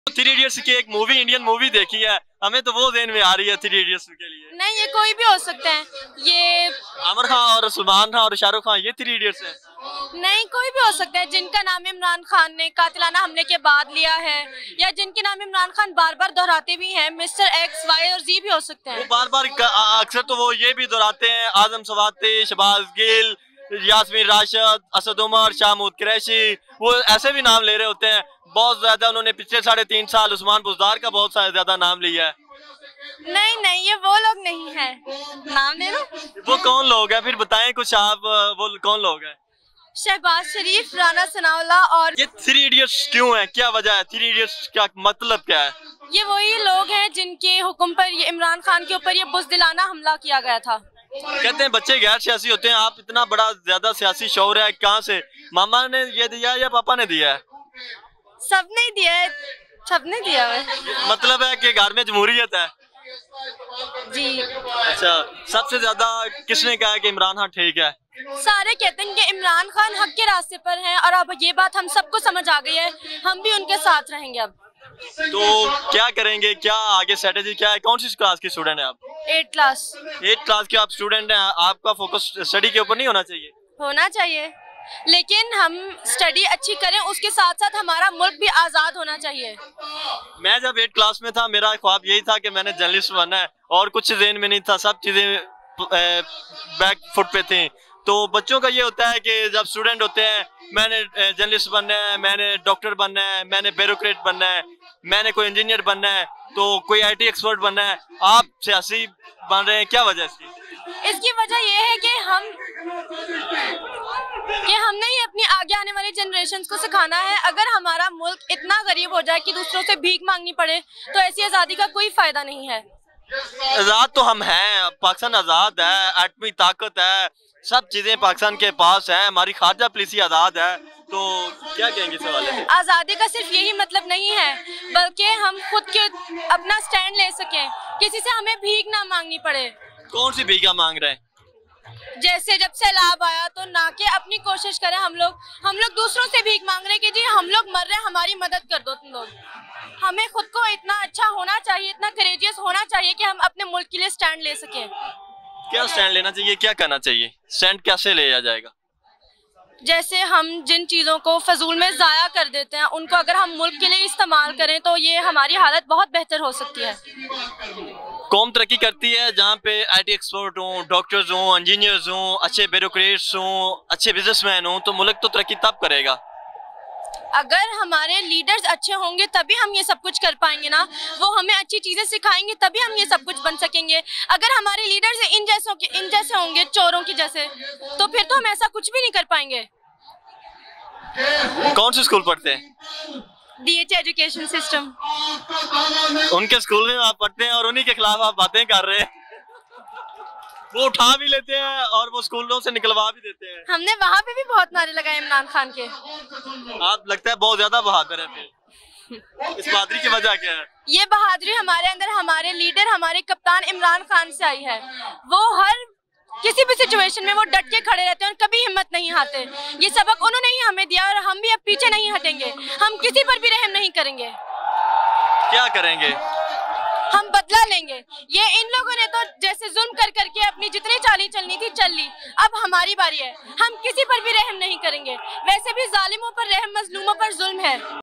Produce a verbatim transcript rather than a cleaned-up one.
Three idiots की एक movie Indian movie देखी है, हमें तो वो ज़हन में आ रही है थ्री इडियट्स के लिए। नहीं, ये कोई भी हो सकता है। ये आमिर खान और सलमान खान और शाहरुख खान, ये थ्री इडियट्स है। नहीं, कोई भी हो सकता है जिनका नाम इमरान खान ने कातिलाना हमले के बाद लिया है, या जिनके नाम इमरान खान बार बार दोहराते भी हैं। मिस्टर एक्स, वाई और जी भी हो सकते हैं। वो बार बार अक्सर तो वो ये भी दोहराते हैं, आजम सवाती, शहबाज गिल, यास्मीन राशिद, असद उमर, शाहमूद कुरैशी, वो ऐसे भी नाम ले रहे होते हैं। बहुत ज्यादा उन्होंने पिछले साढ़े तीन साल उस्मान बुज़दार का बहुत ज्यादा नाम लिया है। नहीं नहीं, ये वो लोग नहीं है। नाम ले लो। वो कौन लोग हैं फिर बताएं कुछ आप, वो कौन लोग हैं? शहबाज शरीफ, राना सनाउल्लाह। और ये थ्री इडियट्स क्यों है, क्या वजह है? थ्री इडियट्स का मतलब क्या है? ये वही लोग हैं जिनके हुक्म पर ये इमरान खान के ऊपर ये बुज़दिलाना हमला किया गया था। कहते हैं बच्चे गैर सियासी होते हैं, आप इतना बड़ा ज्यादा सियासी शौर है, कहाँ से? मामा ने ये दिया या पापा ने दिया है? सबने दिया है, सबने दिया है। मतलब है कि घर में जमहूरियत है। जी। अच्छा, सबसे ज्यादा किसने कहा कि इमरान खान ठीक है? सारे कहते हैं कि इमरान खान हक के रास्ते पर हैं, और अब ये बात हम सबको समझ आ गई है, हम भी उनके साथ रहेंगे। अब तो क्या करेंगे, क्या आगे स्ट्रेटेजी क्या है? कौन सी क्लास की स्टूडेंट है आप? Eight class. एट क्लास के आप स्टूडेंट हैं, आपका फोकस स्टडी के ऊपर नहीं होना चाहिए? होना चाहिए, लेकिन हम स्टडी अच्छी करें, उसके साथ साथ हमारा मुल्क भी आज़ाद होना चाहिए। मैं जब एट क्लास में था, मेरा ख्वाब यही था कि मैंने जर्नलिस्ट बनना है, और कुछ ज़हन में नहीं था, सब चीज़ें बैक फुट पे थी। तो बच्चों का ये होता है कि जब स्टूडेंट होते हैं, मैंने जर्नलिस्ट बनना है, मैंने डॉक्टर बनना है, मैंने ब्यूरोक्रेट बनना है, मैंने कोई इंजीनियर बनना है, तो कोई आईटी एक्सपर्ट बनना है। आप सियासी बन रहे हैं, क्या वजह इसकी? इसकी वजह यह है कि हम कि हमने ही अपनी आगे आने वाली जनरेशन को सिखाना है। अगर हमारा मुल्क इतना गरीब हो जाए कि दूसरों से भीख मांगनी पड़े, तो ऐसी आज़ादी का कोई फायदा नहीं है। आज़ाद तो हम हैं, पाकिस्तान आज़ाद है, एटमी ताकत है, सब चीज़ें पाकिस्तान के पास हैं, हमारी खारजा पॉलिसी आज़ाद है। तो क्या कहेंगे इस हवाले से? आज़ादी का सिर्फ यही मतलब नहीं है, बल्कि हम खुद के अपना स्टैंड ले सकें, किसी से हमें भीख ना मांगनी पड़े। कौन सी भीख मांग रहे हैं? जैसे जब सैलाब आया तो ना कि अपनी कोशिश करें हम लोग हम लोग दूसरों से भीख मांग रहे हैं कि जी हम लोग मर रहे हैं, हमारी मदद कर दो तुम लोग। हमें खुद को इतना अच्छा होना चाहिए, इतना करेजियस होना चाहिए कि हम अपने मुल्क के लिए स्टैंड ले सकें। क्या स्टैंड लेना चाहिए, क्या करना चाहिए? स्टैंड कैसे लिया जाएगा? जैसे हम जिन चीज़ों को फजूल में ज़ाया कर देते हैं, उनको अगर हम मुल्क के लिए इस्तेमाल करें तो ये हमारी हालत बहुत बेहतर हो सकती है। कौम तरक्की करती है जहाँ पे आईटी एक्सपर्ट हों, डॉक्टर्स हों, इंजीनियर्स हों, अच्छे ब्यूरोक्रेट्स हों, अच्छे बिजनेसमैन हों, तो मुल्क तो तरक्की तब करेगा। अगर हमारे लीडर्स अच्छे होंगे तभी हम ये सब कुछ कर पाएंगे ना। वो हमें अच्छी चीज़ें सिखाएंगे तभी हम ये सब कुछ बन सकेंगे। अगर हमारे लीडर्स इन जैसों के इन जैसे होंगे, चोरों की जैसे, तो फिर तो हम ऐसा कुछ भी नहीं कर पाएंगे। कौन से स्कूल पढ़ते हैं? DH education system. उनके स्कूल में आप पढ़ते हैं और उन्हीं के खिलाफ आप बातें कर रहे हैं। वो उठा भी लेते हैं और वो स्कूलों से निकलवा भी देते हैं। हमने वहाँ पे भी बहुत नारे लगाए इमरान खान के। आप लगता है बहुत ज्यादा बहादुर है फिर। इस बहादुरी की वजह क्या है? ये बहादुरी हमारे अंदर, हमारे लीडर, हमारे कप्तान इमरान खान से आई है। वो हर किसी भी सिचुएशन में वो डट के खड़े रहते हैं और कभी हिम्मत नहीं हारते। ये सबक उन्होंने ही हमें दिया और हम भी अब पीछे नहीं हटेंगे। हम किसी पर भी रहम नहीं करेंगे। क्या करेंगे? हम बदला लेंगे। ये इन लोगों ने तो जैसे जुल्म कर करके अपनी जितनी चाली चलनी थी चल ली, अब हमारी बारी है। हम किसी पर भी रहम नहीं करेंगे। वैसे भी जालिमों पर रहम, मजलूमों पर जुल्म है।